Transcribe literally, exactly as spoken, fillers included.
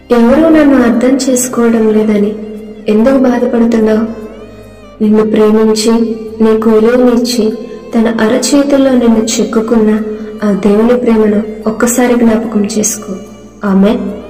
ఎవరూ నన్ను అర్థం చేసుకోవడం లేదని ఎందుకు బాధపడుతున్నావు? నిన్ను ప్రేమించి నీకు విలువనిచ్చి తన అరచేతుల్లో నిన్ను చెక్కుకున్న ఆ దేవుని ప్రేమను ఒక్కసారి జ్ఞాపకం చేసుకో. ఆమేన్.